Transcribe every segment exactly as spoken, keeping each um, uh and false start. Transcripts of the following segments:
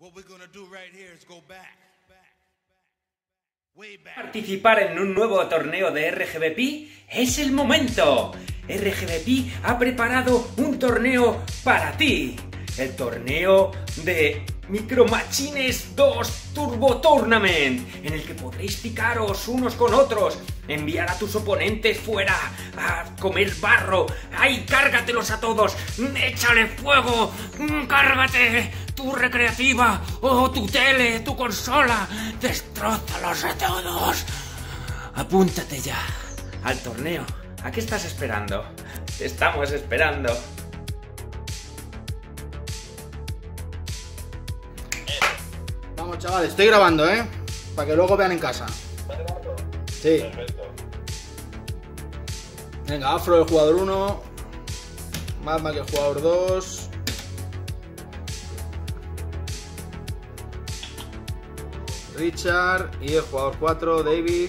Participar en un nuevo torneo de R G B P es el momento. R G B P ha preparado un torneo para ti. El torneo de Micro Machines dos Turbo Tournament, en el que podréis picaros unos con otros, enviar a tus oponentes fuera a comer barro. ¡Ay, cárgatelos a todos! ¡Échale fuego! ¡Cárgate tu recreativa o tu tele, tu consola! ¡Destrózalos a todos! Apúntate ya al torneo. ¿A qué estás esperando? Te estamos esperando. Vamos, chavales, estoy grabando, ¿eh? Para que luego vean en casa. Sí. Perfecto. Venga, Afro el jugador uno. Mad Max el jugador dos. Richard y el jugador cuatro, David.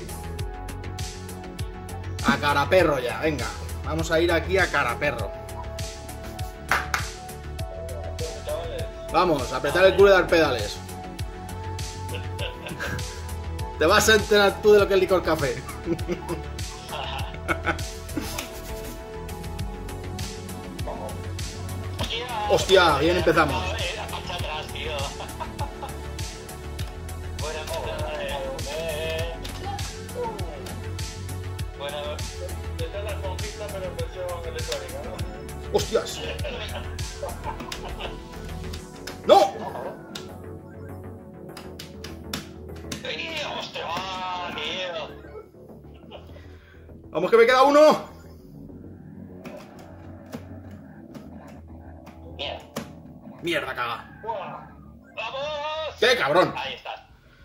A caraperro ya, venga. Vamos a ir aquí a caraperro. Vamos, a apretar el culo y dar pedales. Te vas a enterar tú de lo que es licor café. Hostia, bien empezamos. Hostias. ¡No! Vamos, que me queda uno. Mierda. Mierda, caga. ¡Vamos! ¡Qué cabrón! Ahí estás.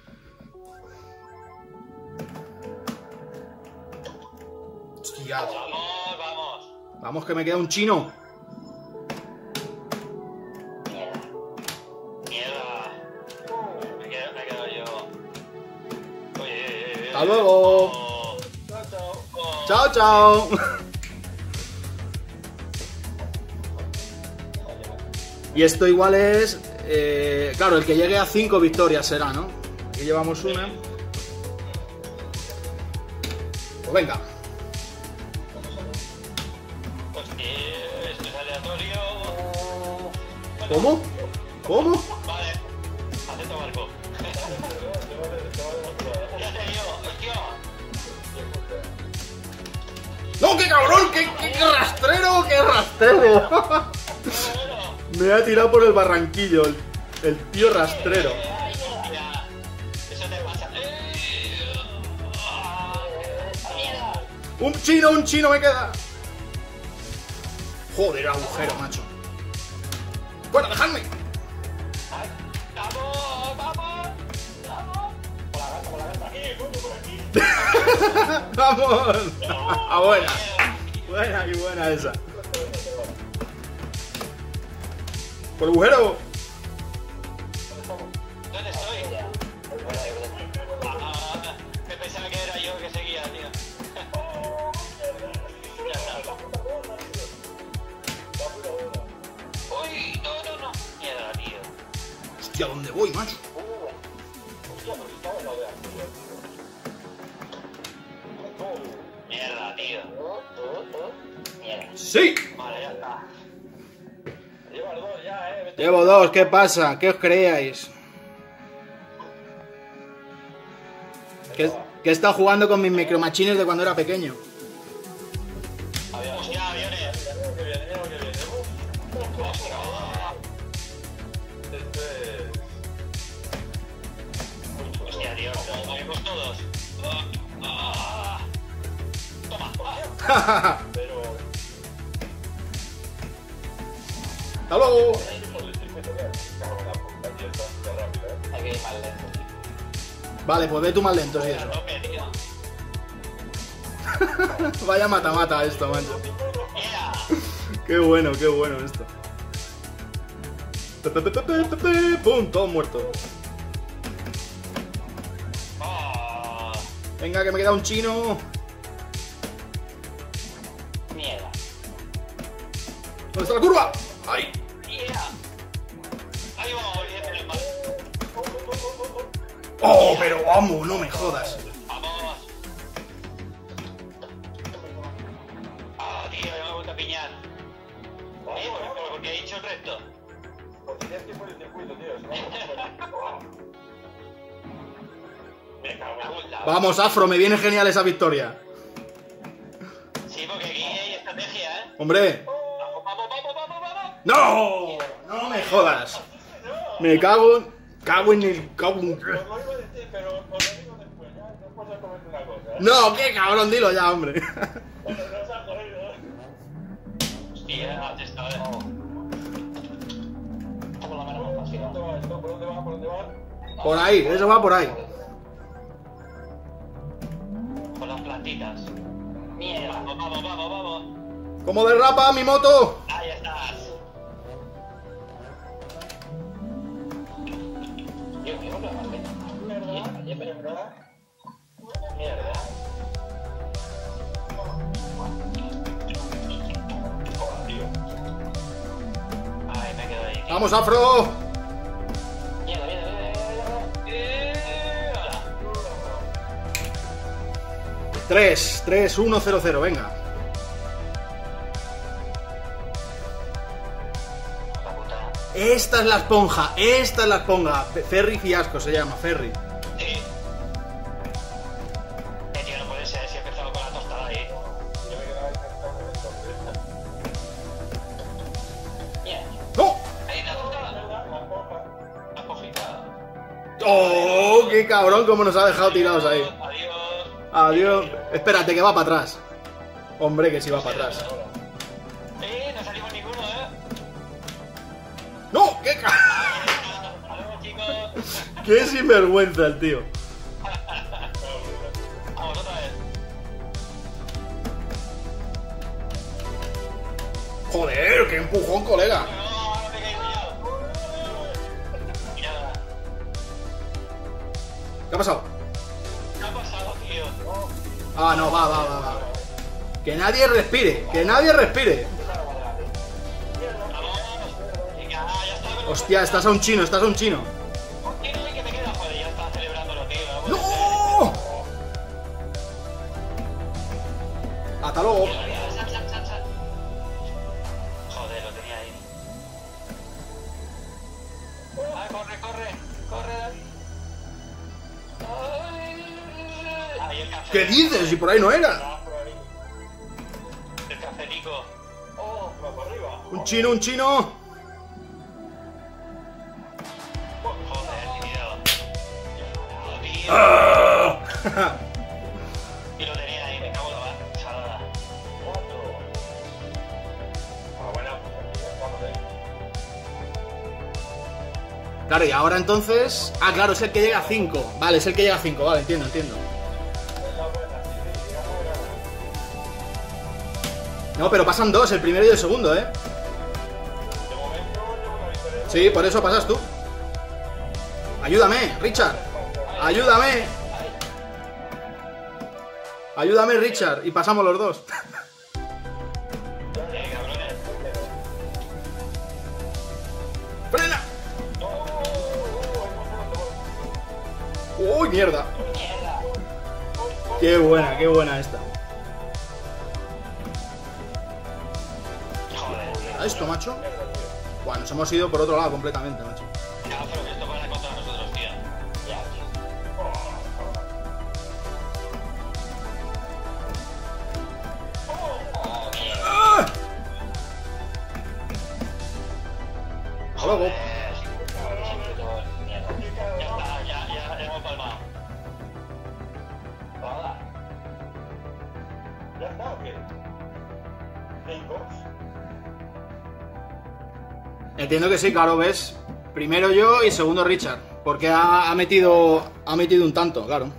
Hostia. Vamos, vamos. Vamos, que me queda un chino. Mierda. Mierda. Me quedo, me quedo yo. Oye. Hasta luego. Oh. Chao, chao. Oh. Chao, chao. Y esto igual es... Eh, claro, el que llegue a cinco victorias será, ¿no? Aquí llevamos una. Pues venga. Hostia, esto es aleatorio. ¿Cómo? ¿Cómo? Vale. Acepto barco. Ya te digo, hostia. ¡No, qué cabrón! ¡Qué, qué, qué rastrero! ¡Qué rastrero! Me ha tirado por el barranquillo, el, el tío rastrero. Mira, eso te pasa. ¡Un chino, un chino me queda! Joder, agujero, macho. Bueno, dejadme. ¡Vamos, vamos! ¡Vamos! Por la gata, por la gata. ¡Eh, coño, por aquí! ¡Vamos! ¡Ah, buena! Buena y buena esa. ¡Por el agujero! ¿Dónde estoy? Ah, me pensaba que era yo que seguía, tío. Ya está. Uy, no, no, no. Mierda, tío. Hostia, ¿dónde voy, macho? Mierda, tío. Mierda. ¡Sí! Vale, ya está. Llevas dos ya, eh. Llevo dos, ¿qué pasa? ¿Qué os creíais? Que, que he estado jugando con mis micromachines de cuando era pequeño. Hostia, aviones. Que viene, que viene. Hostia. Hostia, tío, como movimos todos. Ah, ah. Toma. Pero... ¡Hasta luego! Hay que ir más lento. Vale, pues ve tú más lento, sí, eso. Tope, tío. Vaya mata-mata esto, macho. Mira. Qué bueno, qué bueno esto. ¡Pum! Todos muertos. Oh, Venga, que me queda un chino. mierda. ¿Dónde está la curva? ¡Ahí! Mira. Ahí vamos, volviendo el mal. ¡Oh, pero vamos! No me jodas. ¡Vamos! ¡Ah, tío! Ya me he vuelto a piñar. ¿Eh? ¿Por, por qué he dicho el resto? Porque tienes que ir por el circuito, tío. Si no, Me cago en la... Vamos, Afro, me viene genial esa victoria. Sí, porque aquí hay estrategia, ¿eh? Hombre. ¡Vamos, vamos, vamos, vamos, vamos! ¡No! No me jodas. Me cago en... Cago en el... Cago en... os lo iba a decir, pero os lo digo después, ya. Después os comento una cosa. ¿eh? No, qué cabrón, dilo ya, hombre. Bueno, no os ha jodido. Hostia, has estado, ¿eh? Como la mano más fácil. ¿Por dónde va esto? ¿Por dónde va? ¿Por dónde va? Por ahí, eso va por ahí. Con las plantitas. Mierda. Vamos, vamos, vamos, vamos. ¿Cómo derrapa mi moto? Ahí estás. Dios mío, no me Mierda. Mierda. Mierda. Joder, tío. Ay, me quedo ahí. ¡Vamos, Afro! Mierda, mierda, mierda, mierda. Hola. tres, tres, uno, cero, cero, venga. La puta. Esta es la esponja, esta es la esponja. Ferry Fiasco se llama, Ferry. Sí. Eh, tío, no puede ser si he empezado con la tostada ahí. Yo me quedaba encantado con esto. Mierda. ¡No! Ahí la tostada. Mierda, la esponja. La pofita. ¡Oh! ¡Qué cabrón! Cómo nos ha dejado tirados ahí. Adiós. Adiós. Espérate, que va para atrás. Hombre, que sí va para atrás. Eh, no salimos ninguno, ¿eh? ¡No! ¡Qué ca... Adiós, chicos. ¡Qué sinvergüenza el tío! Vamos, otra vez. ¡Joder! ¡Qué empujón, colega! No, ahora me he caído yo. Mira, ¿Qué ha pasado? ¿qué ha pasado, tío? Ah, no, va, va, va, va. Que nadie respire, que nadie respire. Vamos. Venga, ya está. Hostia, estás a un chino, estás a un chino. ¿Qué no sé qué me queda? Joder, ya está celebrándolo, tío. No puede ¡No! Hasta luego. ser. Sal, sal, sal, sal. Joder, lo tenía ahí. Ah, corre, corre, corre. Ay, ahí el café. ¿Qué dices? Si por ahí no era. El cafelico. Oh, va para arriba. Un chino, un chino. Joder, tío. Oh, tío. ¡Ah! Y lo tenía ahí, me cago en la barra. Salada. Cuatro. Ah, bueno. Vamos ahí. Claro, y ahora entonces... Ah, claro, es el que llega a cinco. Vale, es el que llega a cinco, vale, entiendo, entiendo. Es la buena, sí, sí, si gana, gana. No, pero pasan dos, el primero y el segundo, ¿eh? De momento llevo una victoria. Sí, por eso pasas tú. Ayúdame, Richard. Ayúdame. Ayúdame, Richard. Y pasamos los dos. Eh, cabrones. ¡Frena! ¡Uy, mierda! Mierda. Qué buena, qué buena esta. Joder, tío. ¿A esto, macho? Bueno, nos hemos ido por otro lado completamente, macho. Ya, pero que esto para contra nosotros, tío. Ya, tío. Oh, mierda. ¡Ah! Hasta luego. Joder, siempre todo. Mierda. Ya está, ya, ya, ya hemos palmado. Hola. ¿Ya está o qué? ¿Cinco? Entiendo que sí, claro, ves. Primero yo y segundo Richard. Porque ha, ha metido. Ha metido un tanto, claro.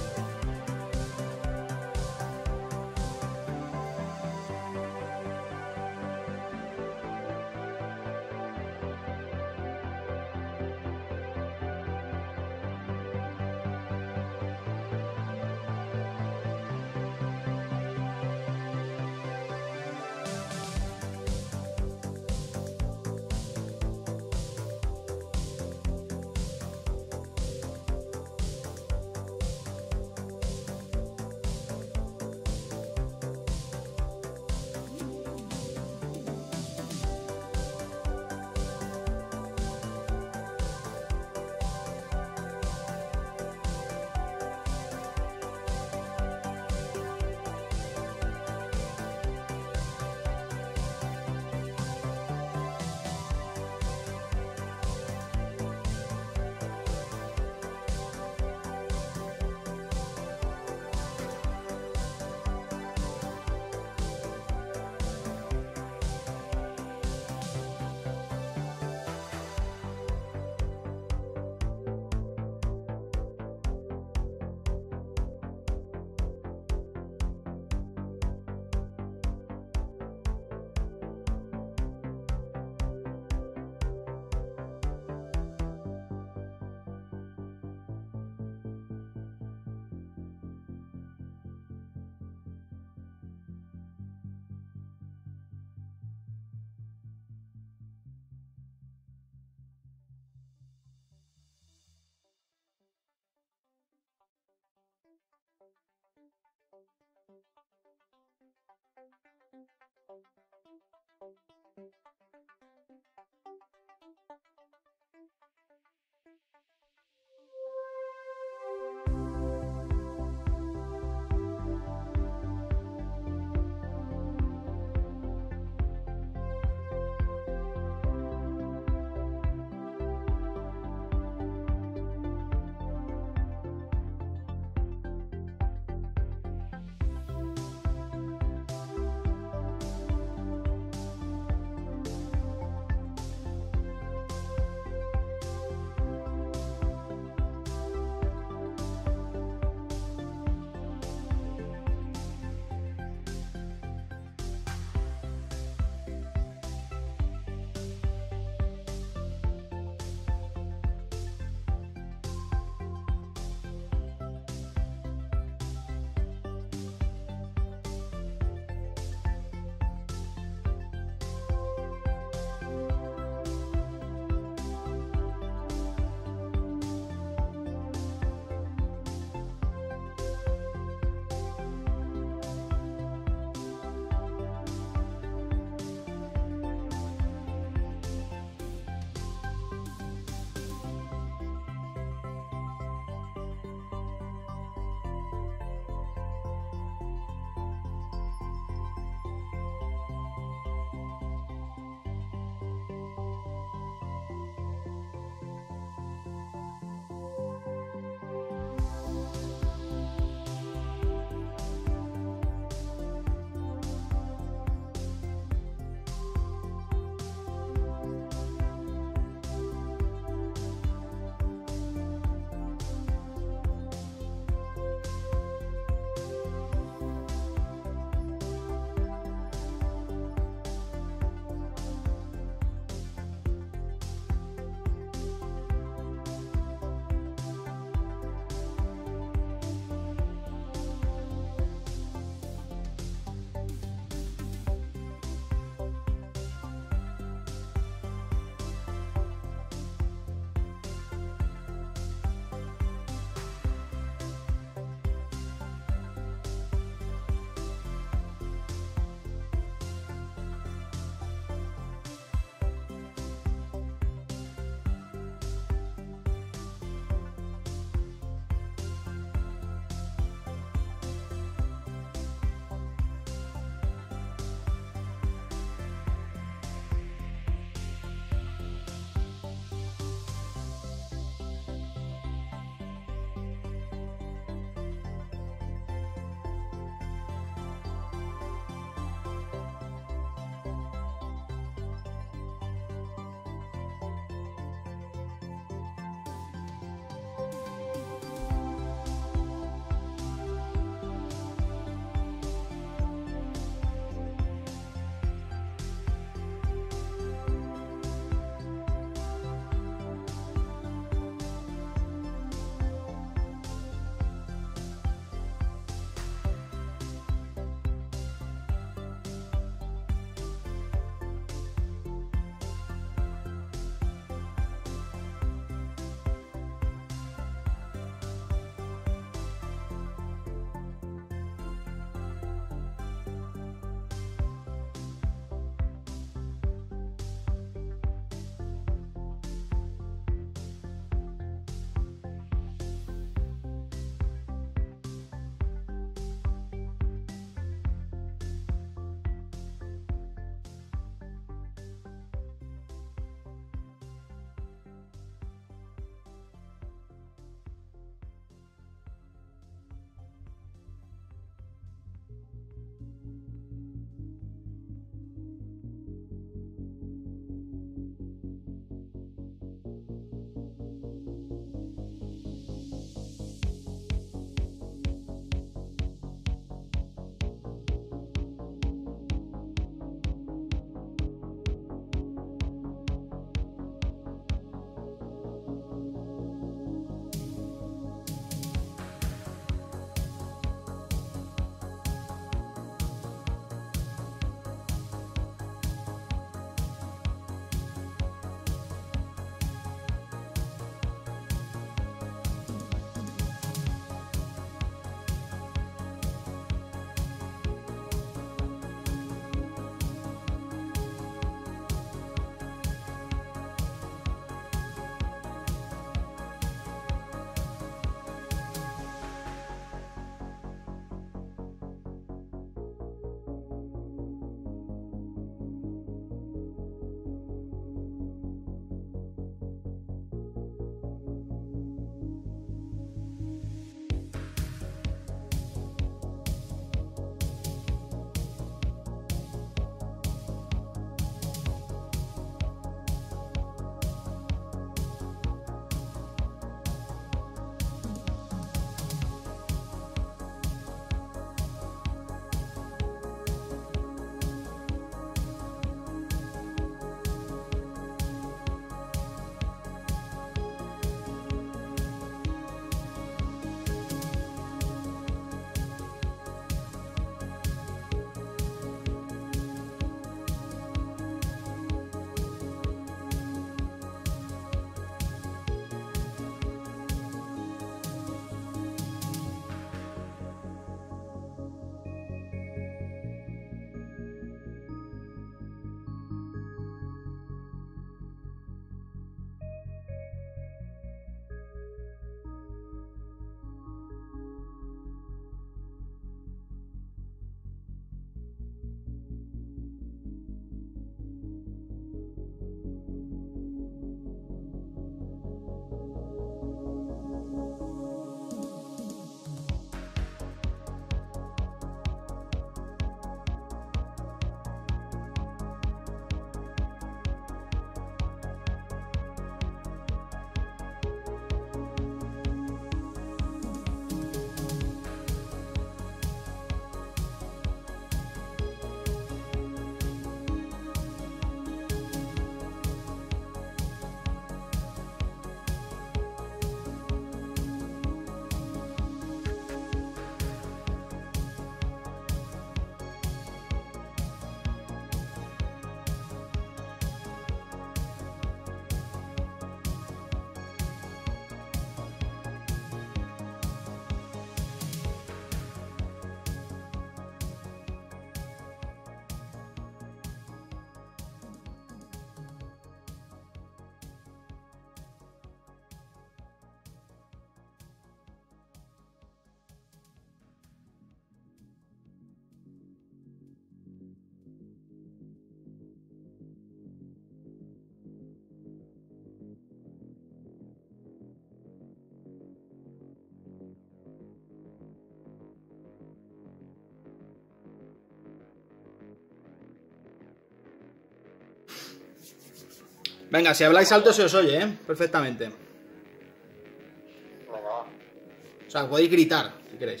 Venga, si habláis alto se os oye, ¿eh? Perfectamente. Venga, va. O sea, podéis gritar, si queréis.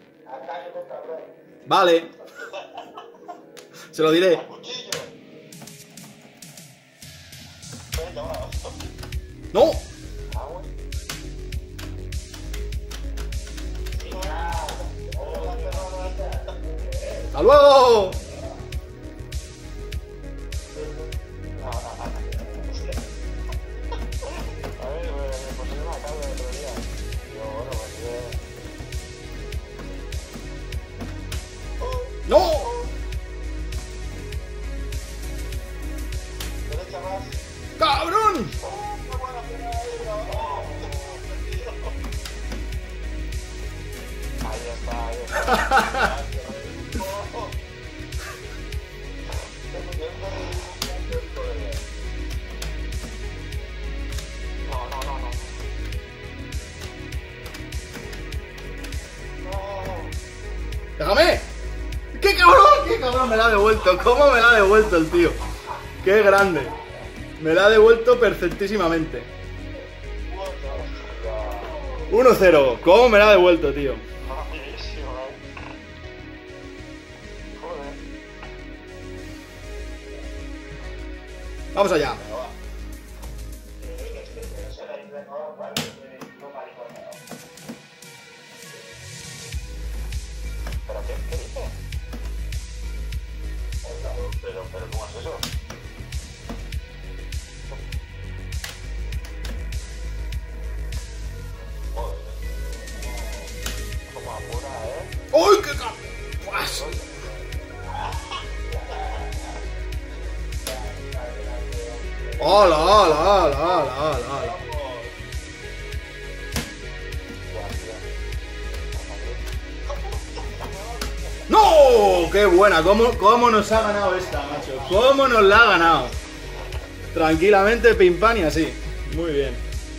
Vale. Se lo diré. ¡Cuchillo! Venga, va. ¡No! ¡Hasta luego! A ver, pues yo me acabo el otro día. Digo, bueno, pues eh... ¡No! derecha más. ¡Cabrón! Ahí está, ahí está. No, no, no, no. ¡Déjame! ¡Qué cabrón! ¡Qué cabrón! Me la ha devuelto. ¿Cómo me la ha devuelto el tío? ¡Qué grande! Me la ha devuelto perfectísimamente. uno cero. ¿Cómo me la ha devuelto, tío? Rapidísimo, eh. Joder. Vamos allá. ¿Pero qué, qué dice? Pero, pero, ¿cómo es eso? Joder. Como apura, ¿eh? ¡Uy, qué cabrón! ¡Hola, hola, hola, hola, hola, hola! ¡No! ¡Qué buena! ¿Cómo, ¿Cómo nos ha ganado esta, macho? ¿Cómo nos la ha ganado? Tranquilamente, pim pam y así. Muy bien.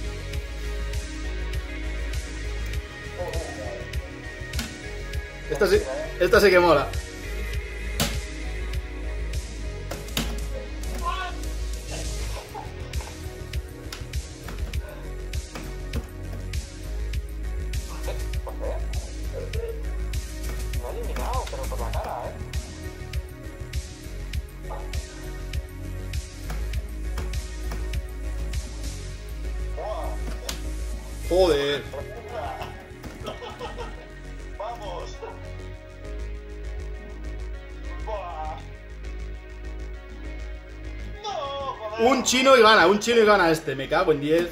Esta sí, esta sí que mola. No ha eliminado, pero por la cara, ¿eh? Joder. ¡Vamos! ¡Buah! ¡No! ¡Joder! Un chino y gana, un chino y gana este. Me cago en diez.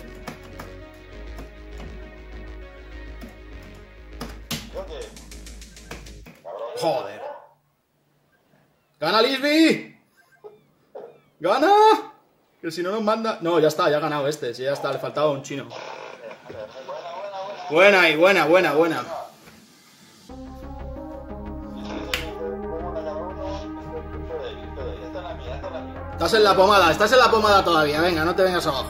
¿Yo qué? Cabrón. Joder. ¡Gana Lisby! ¡Gana! Que si no nos manda... No, ya está, ya ha ganado este. Si ya está, le faltaba un chino. Buena y buena, buena, buena. Estás en la pomada, estás en la pomada todavía. Venga, no te vengas abajo.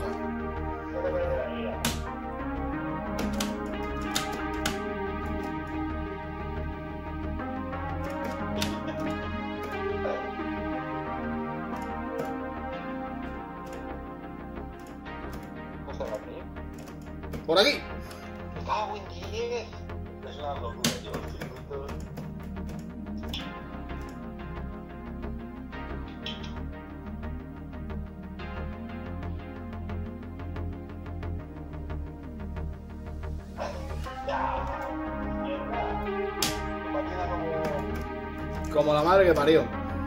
Por aquí. ¡Cago en diez! Es una locura, tío. Los circuitos. Como la madre que parió.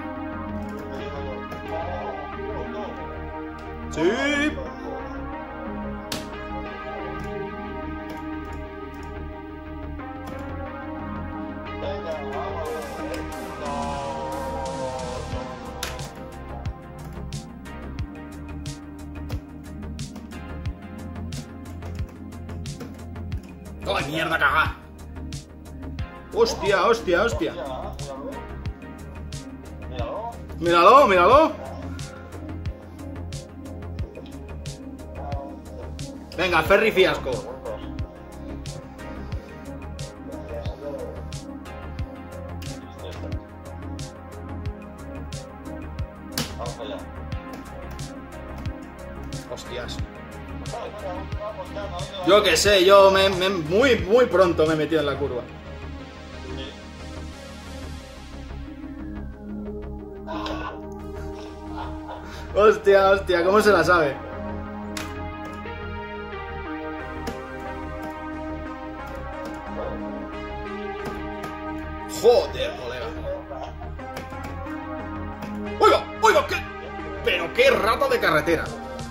Sí. ¡Ay, mierda, caga! ¡Hostia, hostia, hostia! Míralo. ¡Míralo, míralo! Venga, Ferry fiasco. Vamos allá. Hostias. Yo qué sé, yo me, me- muy, muy pronto me he metido en la curva. Hostia, hostia, ¿cómo se la sabe? Joder, colega. Oiga, oiga, qué... Pero qué rata de carretera.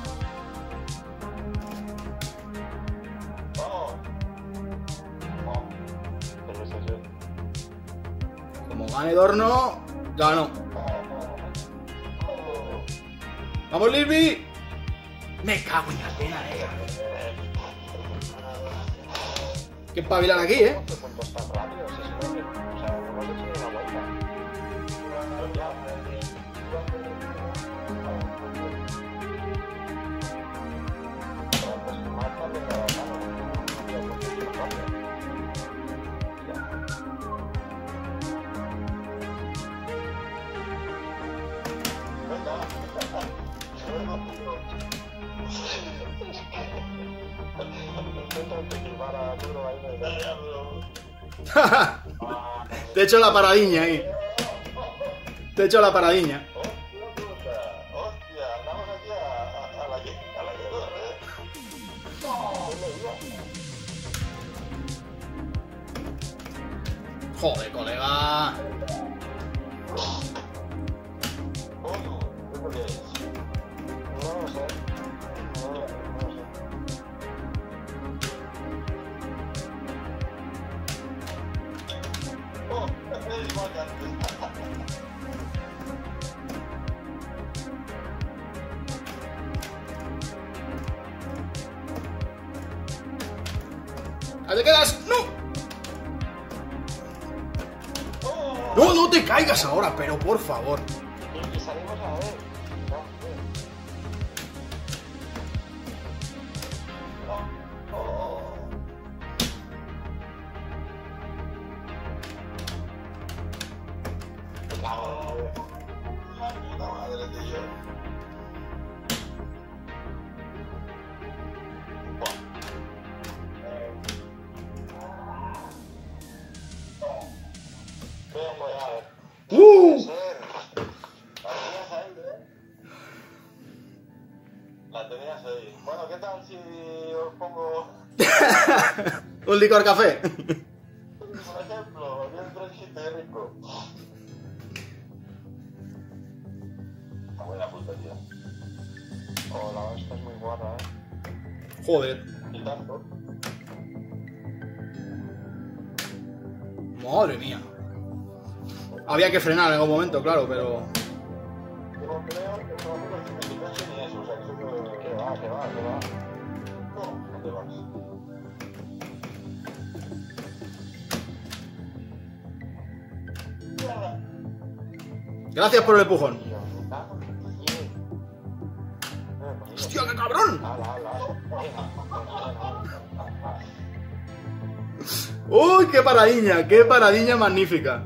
Como gane Dorno, gano. ¡Vamos, Lisby! Me cago en la pena, eh. Qué espabilan aquí, eh. puntos tan rápidos, es que, o sea, no hemos hecho ni una vuelta. Pues más rápido que la mano. Te he hecho la paradiña ahí. Te he hecho la paradiña. Hostia, andamos aquí a, a, a la que a la que corre, ¿eh? Joder, colega. ¿Esto qué es? No lo sé. No, no lo sé. Oh, es igual que antes. ¡Ahí te quedas! ¡No! No, no te caigas ahora, pero por favor. Y salimos a ver. No, la puta madre, tío. ¡Uh! La tenías ahí. Bueno, ¿qué tal si os pongo, Un licor café. por ejemplo, bien fresquito y rico? Está buena puta, tío. Oh, la esta es muy guapa, eh. Joder. Y tanto. Madre mía. Había que frenar en algún momento, claro, pero... Yo creo que no me lo ni coche ni eso, o sea, que eso que que va, que va, que va. No, ¿dónde vas? Mierda. Gracias por el empujón. Tío, me cago en diez. Eh, pues, ¡Hostia, qué cabrón! ala, ala. Venga. ¡Uy, qué paradiña! ¡Qué paradiña magnífica!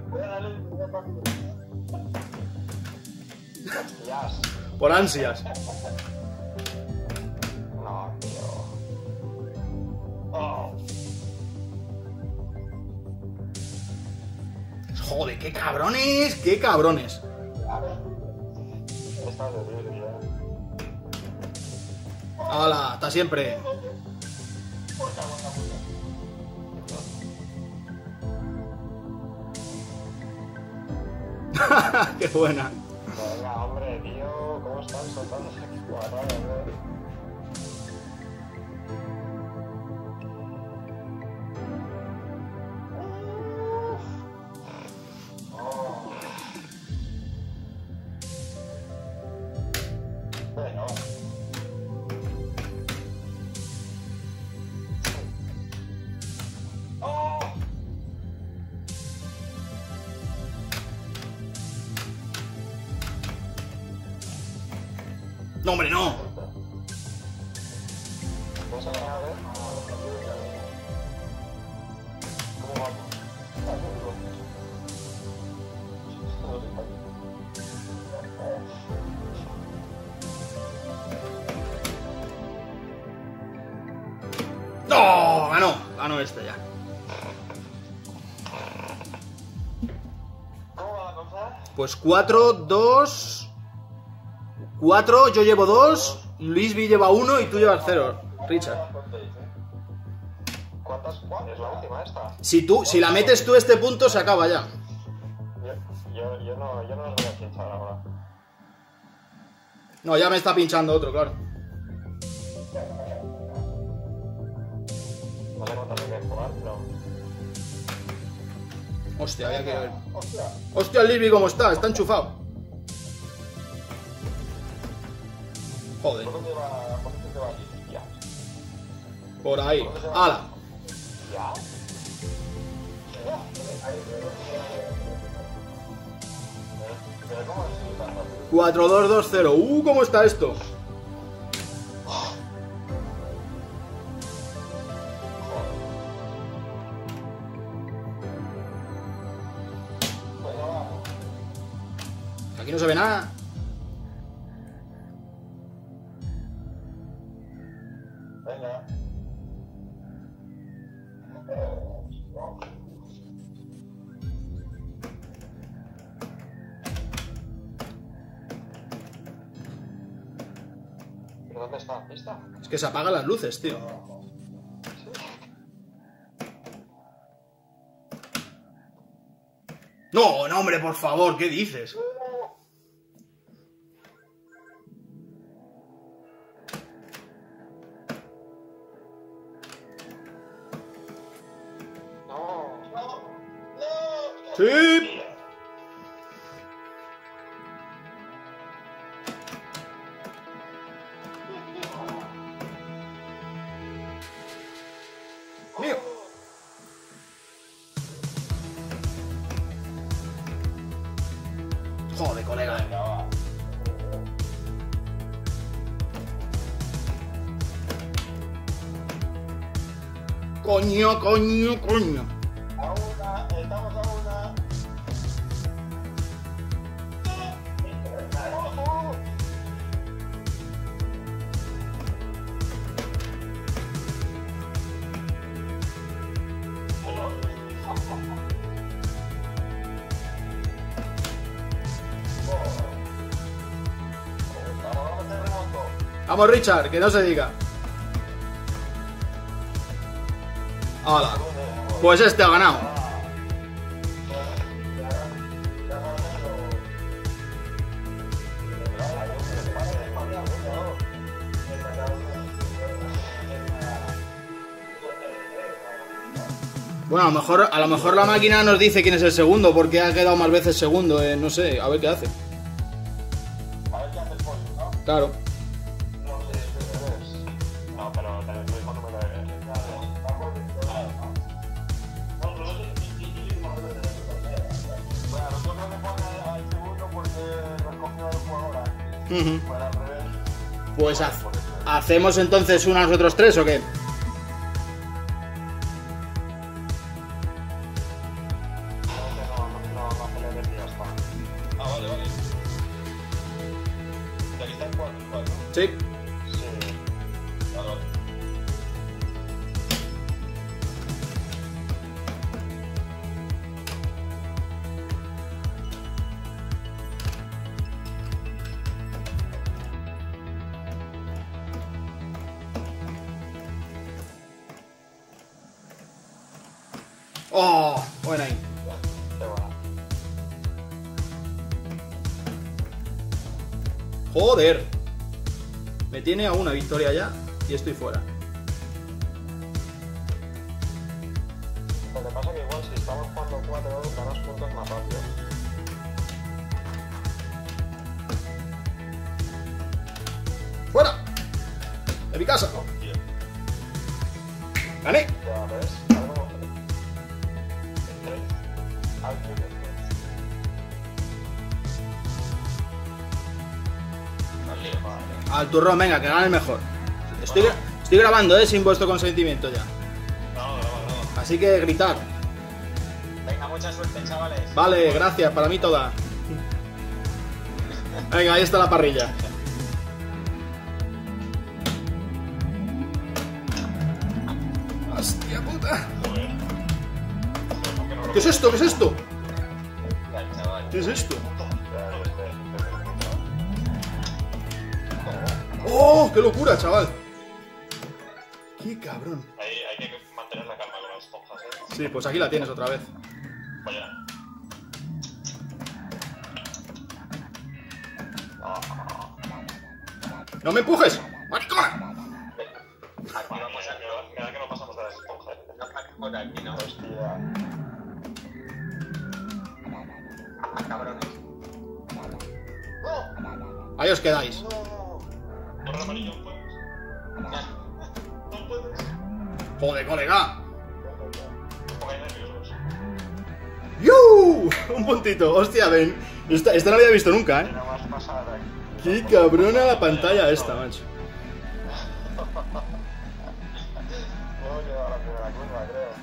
Hostias. Por ansias. No, tío. Oh. Joder, qué cabrones, qué cabrones. Está terrible ya. ¡Hala! Hasta siempre. ¡Qué buena! Venga, hombre, tío, ¿cómo están soltando aquí guarradas, eh? Oh. Bueno. Oh. ¡No, hombre, no! ¿Vamos a ganar, eh? ¿Cómo vamos? Gano este ya. ¿Cómo va la cosa? Pues cuatro, dos... cuatro, yo llevo dos, Luisby lleva uno y tú llevas cero, Richard. ¿Cuántas? ¿Cuál es la última esta? Si tú, si la metes tú este punto, se acaba ya. Yo, yo, yo no, yo no los voy a pinchar ahora. No, ya me está pinchando otro, claro. No sé cuántas hay que jugar, pero... Hostia, había que ver. Hostia. Hostia, el Luisby cómo está, está enchufado. Joder, ¿Por dónde va, por dónde va Lidia? por ahí. ¡Hala! ¿Ya? ¿Pero cómo así tanto? cuatro, dos, dos, cero. ¡Uh, cómo está esto! Venga, va. Aquí no se ve nada. Venga. ¿Pero dónde está? ¿Ahí está? Es que se apagan las luces, tío. No, no, hombre, por favor, ¿qué dices? No. No. ¡Sí! ¡Mío! Joder, colega. Venga, va. Coño, coño, coño. A una, estamos a una. Vamos a hacer remoto. Vamos, Richard, que no se diga. ¡Hala! Pues este ha ganado. Bueno, a lo mejor, a lo mejor la máquina nos dice quién es el segundo, porque ha quedado más veces segundo, eh, no sé, a ver qué hace. A ver qué hace el pollo, ¿no? Claro. No sé, es. No, pero tenéis el mismo número de. Bueno, nosotros le pone al segundo porque recogió el jugador antes. Ujú. Bueno, al revés. Pues ha- hacemos entonces una nosotros tres, ¿o qué? No, no, no, no aceleres y ya está. Ah, vale, vale. ¿Y aquí está el cuatro igual, no? Sí. Sí. Vale, vale. ¡Oh! Buena ahí. Qué buena. ¡Joder! Me tiene a una victoria ya y estoy fuera. Lo que pasa es que igual si estamos jugando cuatro, ganas puntos más rápido. ¡Fuera! ¡De mi casa! Hostia. ¡Gané! Ya ves, algo. Tres. Al medio. Vale, vale. Al turrón, venga, que gane el mejor. Estoy, gra- estoy grabando, ¿eh? Sin vuestro consentimiento ya. No, no, no. Así que gritar. Venga, mucha suerte, chavales. Vale, gracias, para mí toda. Venga, ahí está la parrilla. ¡Hostia puta! Joder. ¿Qué es esto? ¿Qué es esto? Ya, chaval. ¿Qué es esto? Ya, este, este, ¡Oh! ¡Qué locura, chaval! ¡Qué cabrón! Ahí hay que mantener la calma con las esponjas, eh. Sí, pues aquí la tienes otra vez. Vaya. ¡No me empujes! ¡Maricona! Aquí vamos a... Mira que no pasamos de las esponjas. No pases por aquí, ¿no? Hostia. Ah, cabrones. Ahí os quedáis. Borra amarillo, ¿puedes? No puedes. ¡Joder, colega! No pongáis nerviosos. ¡Yu! Un puntito. Hostia, ven. Esta, esta no la había visto nunca, ¿eh? No vas a pasar de aquí. ¡Qué cabrona la pantalla esta, macho! No he llegado a la primera curva, creo.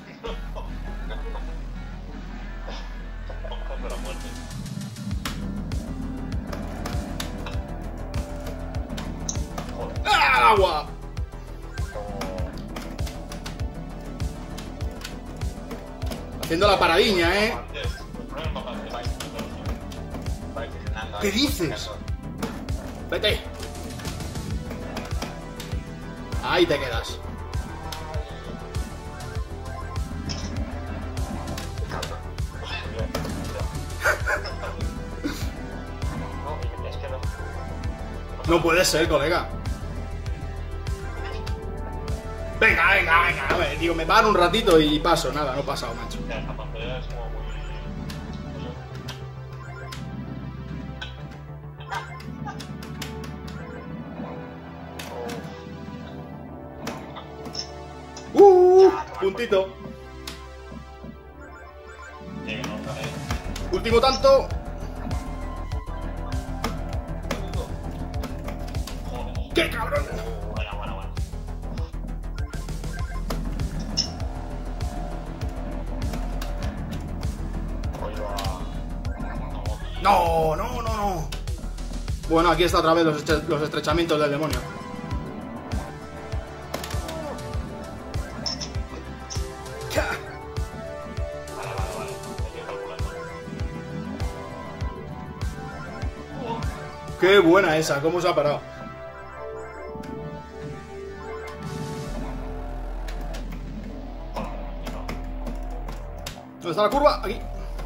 Esponjas de la muerte. ¡Ah, agua! Haciendo la paradiña, ¿eh? Antes, pues poner el mapa de país. Vais funcionando ¿Qué ahí. dices? ¡Vete! Ahí te quedas. No, es que no. No puede ser, colega. Venga, venga, venga. A ver, digo, me paro un ratito y paso. Nada, no he pasado, macho. Ya, esta pantalla es como muy... ¡Uh! Puntito. Llega, ¿no? Ahí. Último tanto. Joder. ¡Qué cabrón! Bueno, bueno, bueno. Oye, va. No, no, no, no. Bueno, aquí está otra vez los, estre- los estrechamientos del demonio. ¡Ca! Vale, vale, vale. Hay que calcularlo. ¡Qué buena esa! ¿Cómo se ha parado? ¿Dónde está la curva? Aquí.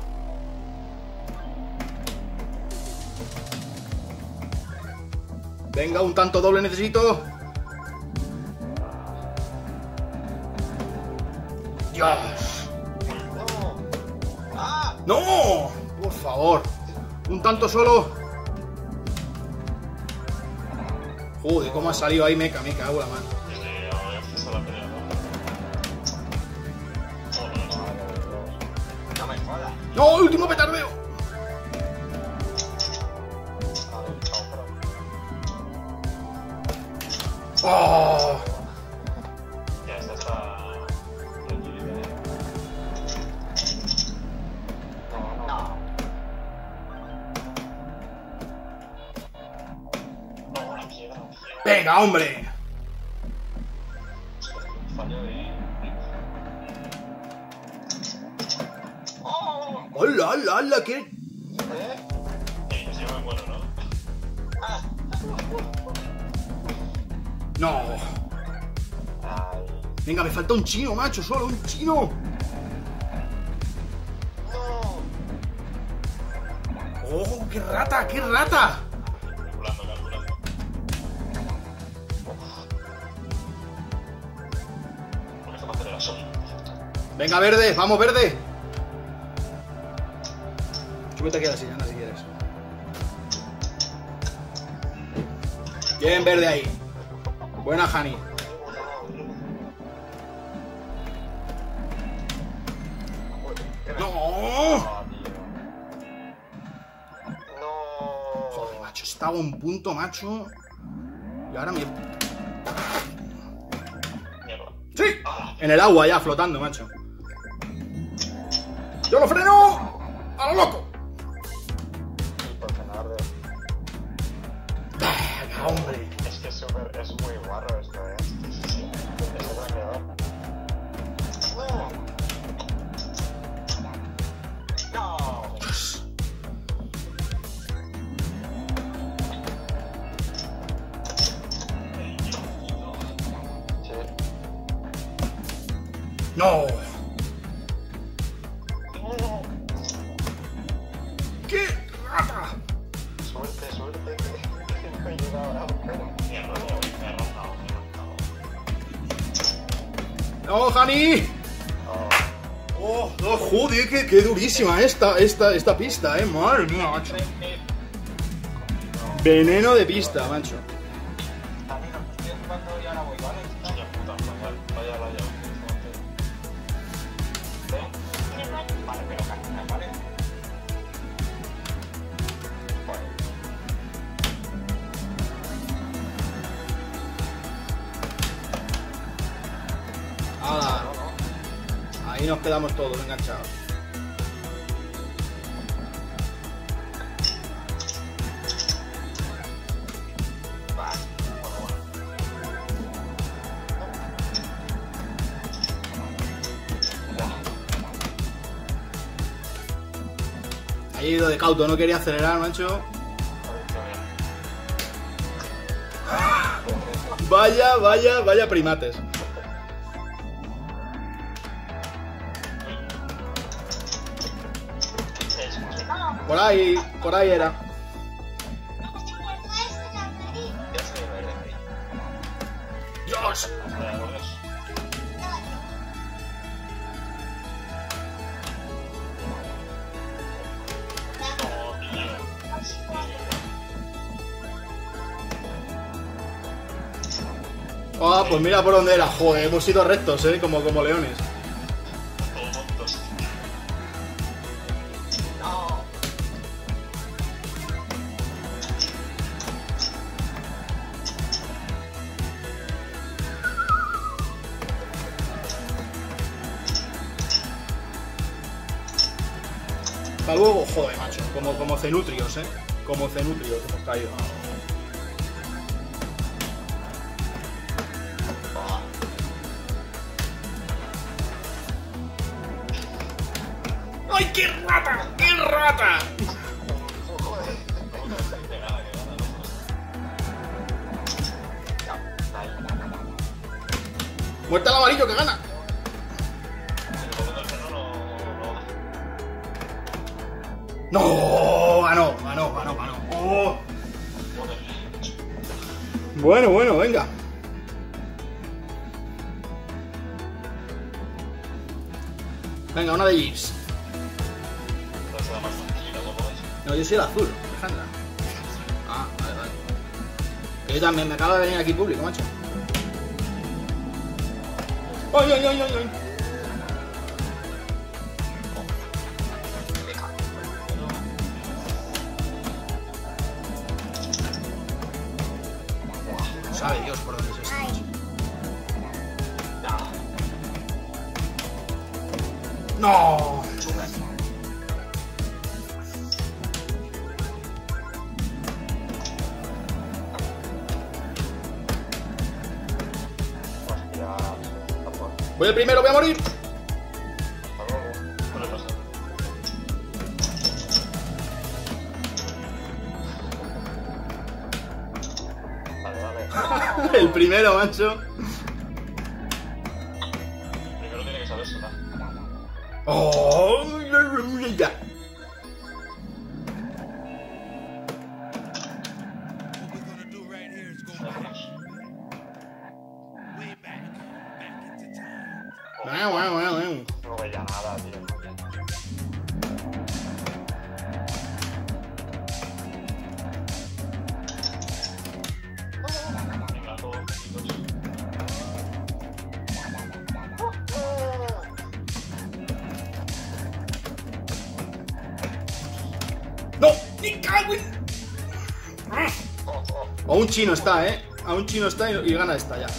Venga, un tanto doble necesito. Dios. ¡No! Por favor. Un tanto solo. Joder, cómo ha salido ahí, meca, me cago en la mano. Desde ahora empieza la pelea, ¿no? Joder, no. No me jodas. ¡No! ¡Último petardeo! ¡Oh! Ya, esta está... tranquilidad, ¿eh? No. No, la piedra, la piedra. ¡Venga, hombre! Fallo de... ¡Hola, hola, hola! ¿Qué? Eh, que se llama bueno, ¿no? No. Ay. Venga, me falta un chino, macho, solo un chino. ¡Oh, qué rata, qué rata! Calculando, calculando. Con esta aceleración. Venga, verde, vamos, verde. Súbete aquí a la silla, anda, si quieres. Bien, verde ahí. Buena, Hani. ¡No! No, tío. No. Joder, macho, estaba a un punto, macho. Y ahora me... Mierda. ¡Sí! En el agua ya, flotando, macho. ¡Yo lo freno! ¡A lo loco! ¡Venga, hombre! Es que es súper, es muy guarro esto, eh. Es tranquilo. ¡No! ¡Qué rata! Suerte, suerte, que no he llegado a pero mierda, me he rozado, me he rozado. ¡No, Hani! ¡Oh, oh, joder! Qué, ¡Qué durísima esta, esta, esta pista, eh! ¡Madre mía, macho! Veneno de pista, macho. A mí no, estoy jugando y ahora voy, ¿vale? Vaya puta, vaya, vaya, vaya. Vale, pero camina, ¿vale? ¡Hala! Ahí nos quedamos todos enganchados. Ahí he ido de cauto, no quería acelerar, macho. Vaya, vaya, vaya primates. Por ahí, por ahí era. ¡Dios! Ah, pues mira por dónde era. Joder, hemos sido rectos, eh, como, como leones. Hasta luego, joder, macho. Como, como cenutrios, eh. Como cenutrios hemos caído. ¡Ay, qué rata! ¡Qué rata! ¡Muerta al amarillo que gana! ¡No! Ganó, ganó, ganó, ganó. Oh. Bueno, bueno, venga. Venga, una de Jeeves. No, yo soy el azul, Alejandra. Ah, vale, vale. Yo también, me acaba de venir aquí público, macho. ¡Ay, ay, ay, ay, ay! Sabe Dios por dónde es esto. ¡No! Voy el primero, voy a morir. El primero, macho. Primero tiene que saberse, ¿no? Oh, ya. Bueno, bueno, bueno, bueno. No veía nada, tío. Venga, todos juntitos. ¡No! ¡Me cago en! A un chino está, eh. A un chino está y, y gana esta ya.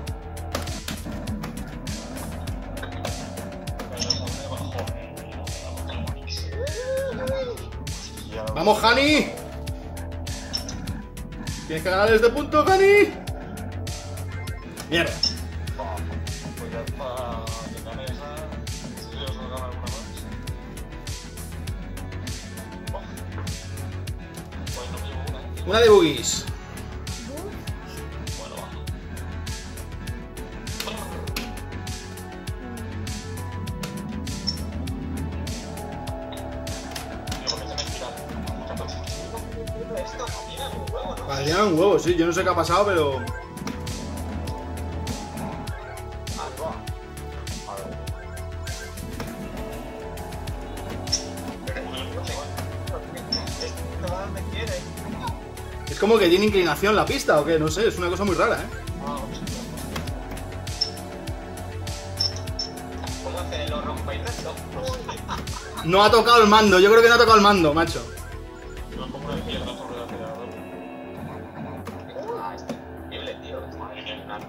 ¡Vamos, Hani! Tienes que ganar este punto, Hani. Mierda. Pues ya está. Que gane esa. Si Dios nos gana alguna más. Pues no me llevo una. Una de boogies. Bueno, va. Parecían un huevo, sí. Yo no sé qué ha pasado, pero... Ahí va. A ver. Este va donde quiere. Es como que tiene inclinación la pista, ¿o qué? No sé, es una cosa muy rara, ¿eh? Ah, ¿cómo hace los rompa y resto? No sé. No ha tocado el mando, yo creo que no ha tocado el mando, macho. No es como una izquierda sobre el acelerador. Ah, este es increíble, tío. Madre mía, nada.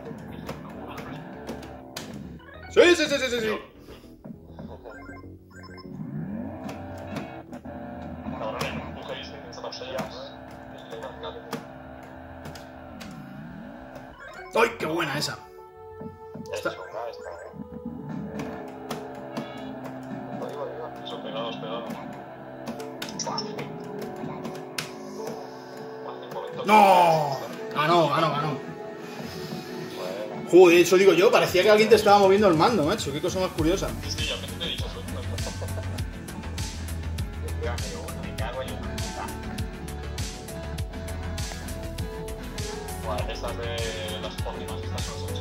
Sí, sí, sí, sí, sí, sí. Cabrón, empujéis en esta torcilla. ¡Ay, qué buena esa! Está chunga esta, eh. Lo digo, digo. Eso, pegados, pegados. ¡No! Ganó, ganó, ganó. Joder, eso digo yo, parecía que alguien te estaba moviendo el mando, macho. Qué cosa más curiosa. Sí, yo que te he dicho, soy Me cago en una. Bueno, estas de las pócimas, estas son ocho.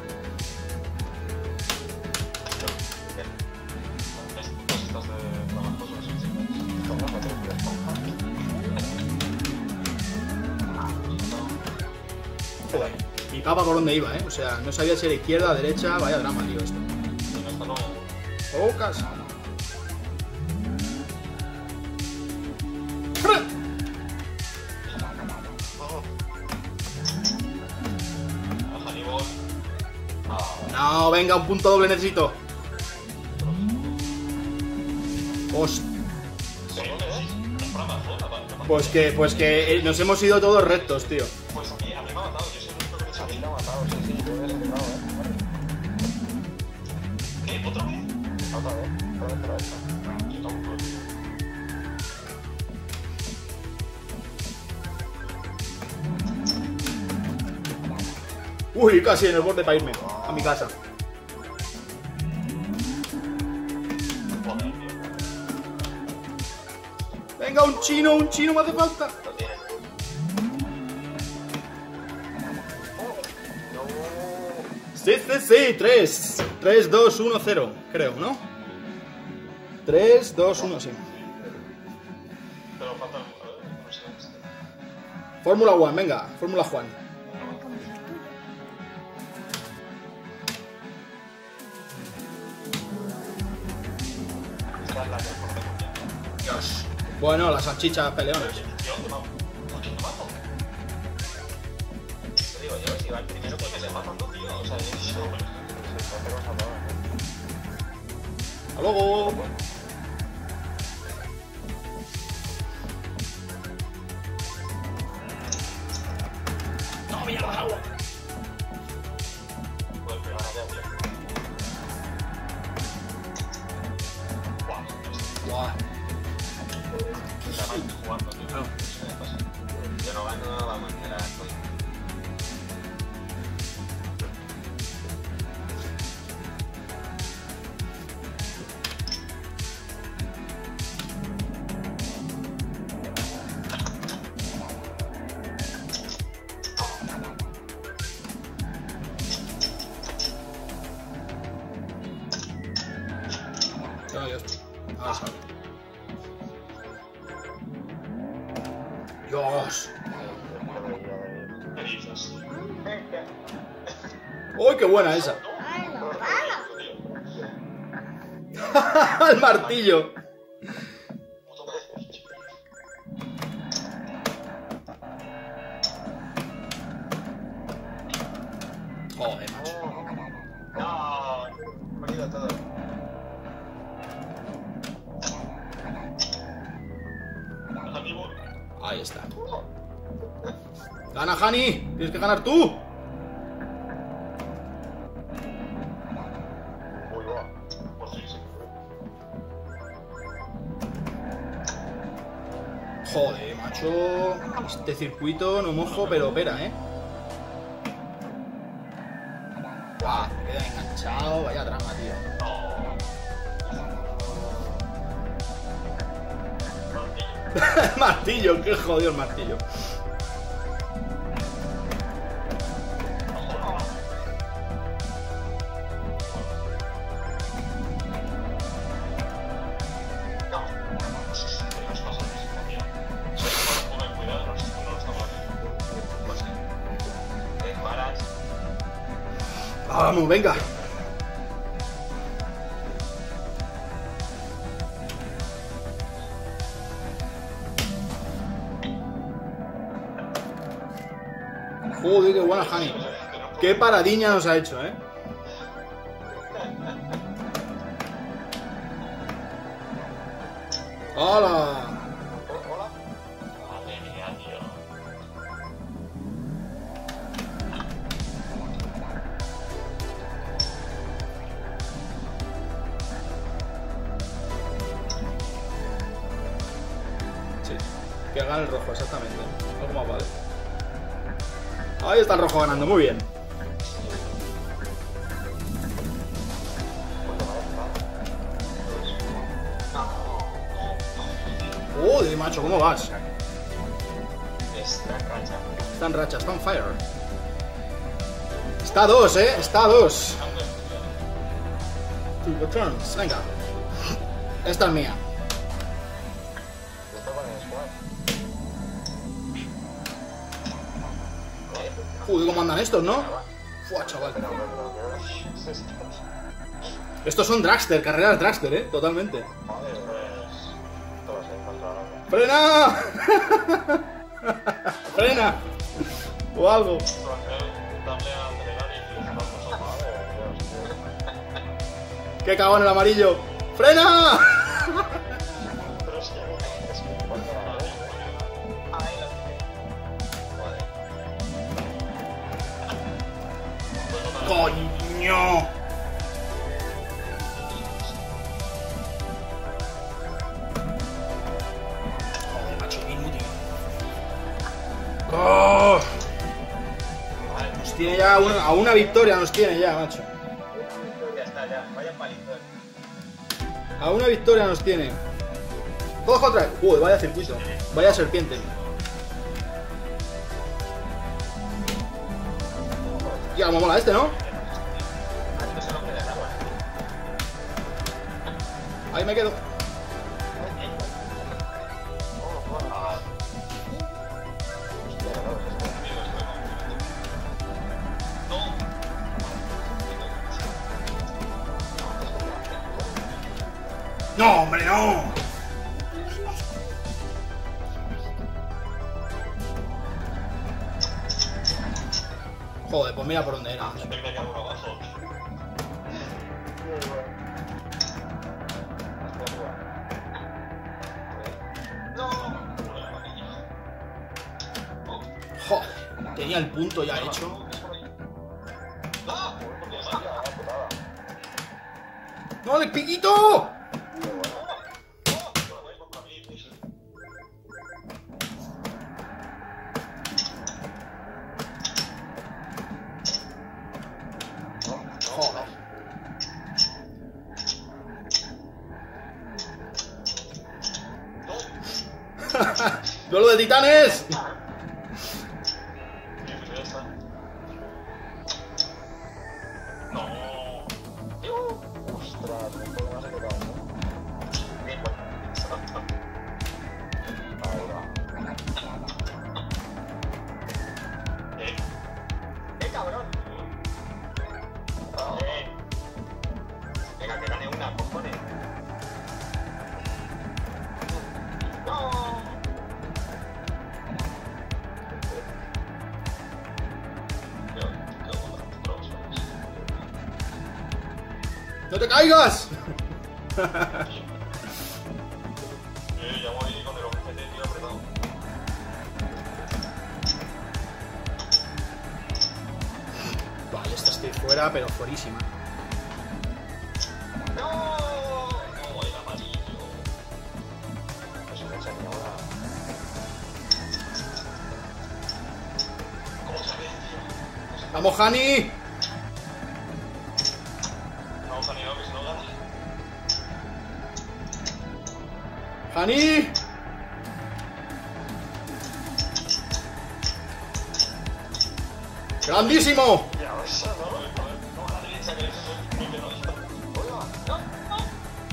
Estas de trabajo son ocho. Joder. Y papa por dónde iba, ¿eh? O sea, no sabía si era izquierda o derecha. Vaya drama, tío, esto. Y esta no. ¡Oh, casa! Hannibal. No, venga, un punto doble necesito. Hostia. Pues que, pues que eh, nos hemos ido todos rectos, tío. Pues a mí, a mí me ha matado, yo soy el único que he hecho A mí aquí. lo ha matado, sí, sí, yo he dejado, eh. ¿Qué? ¿Otra vez? Otra vez, otra vez, otra vez. Yo tampoco. Uy, casi en el borde para irme a mi casa. Joder, tío. Venga, un chino, un chino me hace falta. Lo tienes. Sí, sí, sí, tres. tres, dos, uno, cero, creo, ¿no? tres, dos, uno, sí. Pero falta... A ver, no sé. Fórmula One, venga, Fórmula Juan. Esta es la que mejor tengo ya. Dios. Bueno, las salchichas peleonas. Tío, ¿qué mato? ¿Por qué me mato? Te digo yo, si va el primero, pues que se matan, ¿no, tío? O sea, yo... Hasta luego. No, mira el agua. Joder, pero ahora ya, tío. Buah, Buah. está mal jugando, tío. No. Yo no gano, vamos, me la estoy. No, Dios. Ahora sabe. Dios. ¿Qué dices? ¡Uy, qué buena esa! ¡El martillo! Joder, macho. No, he perdido todo. Hannibal. Ahí está. ¡Gana, Hani! ¡Tienes que ganar tú! Uy, va. Pues sí, sí. Joder, macho. Este circuito no mojo, pero opera, ¿eh? Buah, me queda enganchado. Vaya drama, tío. El martillo, qué jodido el martillo. Vamos, venga. Joder, qué buena Hani. Qué paradiña nos ha hecho, eh. ¡Hola! Hola. Madre mía, tío. Sí, que gane el rojo, exactamente. Algo más vale. Ahí está el rojo ganando, muy bien. Joder, macho, ¿cómo vas? Está en racha. Está en racha, está en fire. Está a dos, eh, está a dos. Two turns, venga. Esta es mía. Está con el squad. Joder, ¿cómo andan estos, no? Fua, chaval. Pero, pero, pero, ¿qué es esto? Estos son dragster, carreras dragster, eh, totalmente. Joder, pues... Esto va a ser controlado. ¡Frena! ¡Frena! O algo. ¡Qué cagón el amarillo! ¡Frena! Pero es que... Es que... Ahí lo tiene. ¡Coño! Joder, macho, qué inútil. ¡Oh! Nos tiene ya una, a una victoria, nos tiene ya, macho. Ya está, ya. Vaya palito. A una victoria nos tiene. Todos contra él. Joder, vaya circuito. Vaya serpiente. Ya, como mola este, ¿no? Ahí me quedo. ¡No, hombre, no! Joder, pues mira por dónde era. Joder, tenía el punto ya hecho. ¡No, el piquito! Joder. ¡Duelo de titanes! Venga, que gane una, cojones. ¡No te caigas! Eh, ya voy con el objeto, tío, apretado. Vale, esta estoy fuera, pero fuerísima. ¡No! No, el amarillo. Eso me echa ni ahora. ¿Cómo sabes, tío? ¡Vamos, Hani! Vamos a nivel que se lo gana. ¡Hani! ¡Grandísimo! Ya, eso no, no, a la derecha que es muy penoso. Oiga, no, no.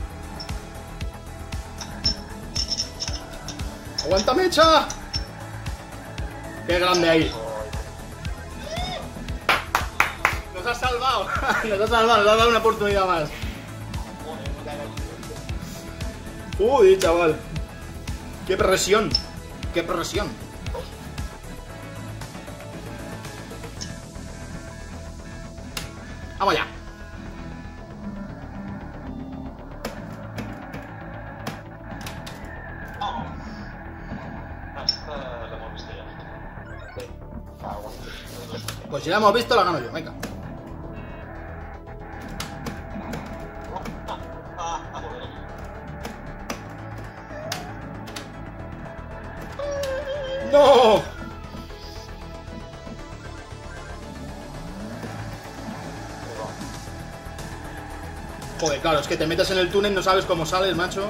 ¡Aguanta, mecha! ¡Qué grande ahí! Nos has salvado. Nos has salvado, nos has dado una oportunidad más. Uy, chaval. Qué presión. Qué presión. Vamos allá. Pues si la hemos visto, la gano yo, venga. ¡No! Joder, claro, es que te metes en el túnel, no sabes cómo sales, macho.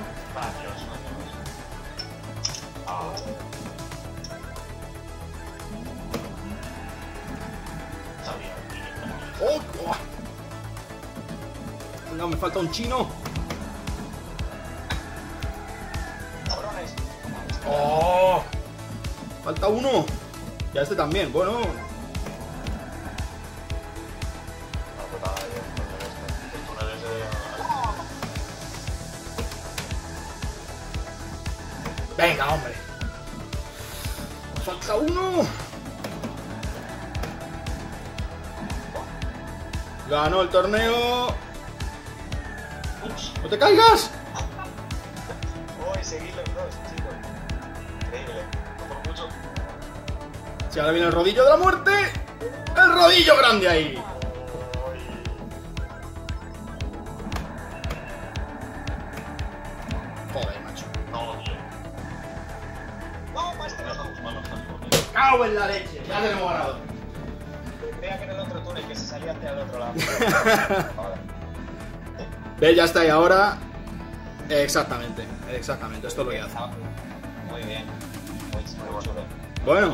¡Oh! ¡Oh! No, me falta un chino. ¡Oh! Falta uno. Ya este también, bueno. Venga, hombre. Falta uno. Ganó el torneo. ¡No te caigas! Uy, seguí los dos, chicos. Increíble. No por mucho. Si ahora viene el rodillo de la muerte. ¡El rodillo grande ahí! Joder, macho. No, tío. No, maestro. ¡Cago en la leche! Ya tenemos ganado. Creía que era el otro túnel que se salía hacia el otro lado. ¿Ves? Ya está ahí ahora. Exactamente, exactamente. Esto es lo que hace. Muy bien. Muy chulo. Bueno,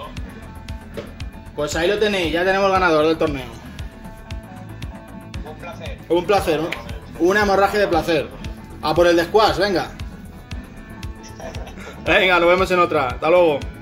pues ahí lo tenéis. Ya tenemos ganador del torneo. Un placer. Un placer, ¿no? Una hemorragia de placer. A por el de squash, venga. Venga, nos vemos en otra. Hasta luego.